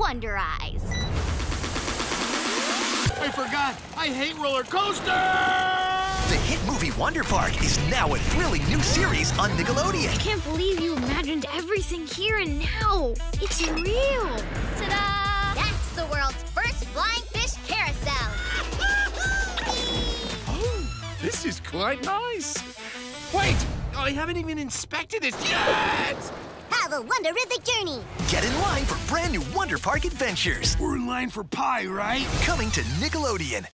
Wonder Eyes. I forgot! I hate roller coasters! The hit movie Wonder Park is now a thrilling new series on Nickelodeon. I can't believe you imagined everything here and now. It's real. Ta-da! That's the world's first flying fish carousel. Oh, this is quite nice. Wait! I haven't even inspected it yet! Have a wonderific journey. Get in line for brand new Wonder Park adventures. We're in line for pie, right? Coming to Nickelodeon.